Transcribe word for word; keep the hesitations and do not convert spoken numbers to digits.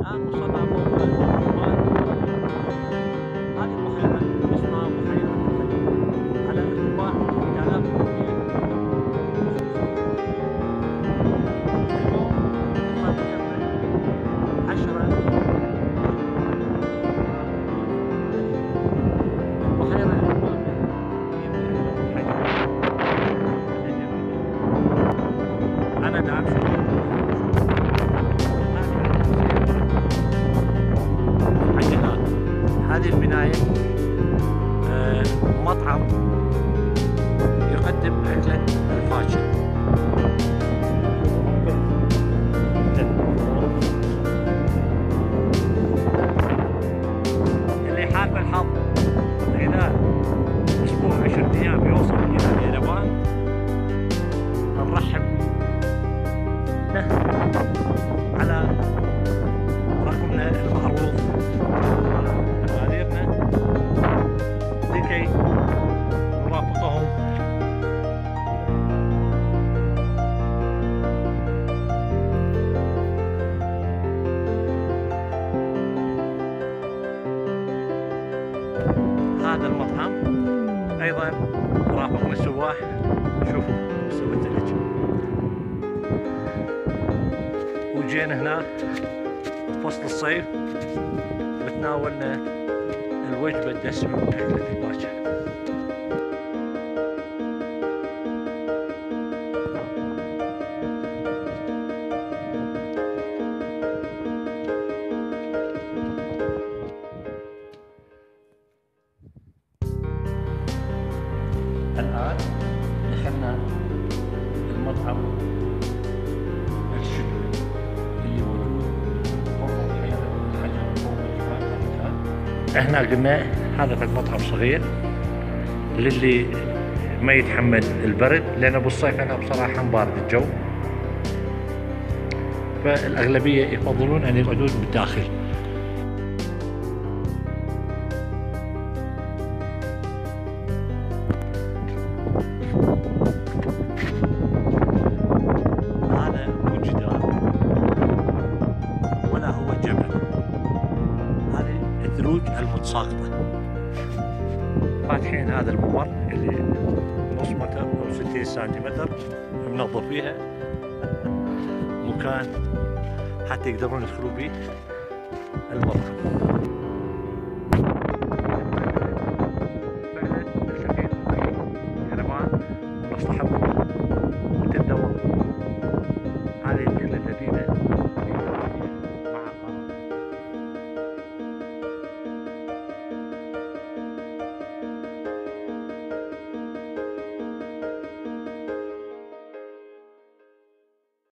الآن وصلنا موضوع الرمان. هذه البحيرة اسمها بحيرة الحجر على ارتفاع ثلاثة آلاف ومئتين متر. اليوم صار تقريبا عشرة البحيرة الأمامية هي بحيرة الحجر. أنا دعم شديد هذه البناية آه مطعم يقدم أكلة الفاكهة. اللي حال بالحظ خلال أسبوع عشرة أيام يوصل إلى اليابان نرحب له على رقمنا المعروض لكي نرافقهم هذا المطعم. ايضا رافقنا السواح. شوفوا مستوى الثلج. وجينا هنا فصل الصيف وتناولنا الوجبة الدسمة من أكلة الفاكهة. الآن دخلنا المطعم الشتوي اللي موجود فوق بحيرة الحجر فوق الجبال. احنا قلنا هذا في المطعم صغير للي ما يتحمل البرد، لأنه بالصيف أنا بصراحة بارد الجو، فالأغلبية يفضلون أن يقعدون بالداخل. هذا مو جدار ولا هو جبل، هذه الثلوج المتساقطة. فاتحين هذا الممر اللي نص متر أو ستين سنتيمتر منظف فيها مكان حتى يقدرون يدخلوا به المطعم.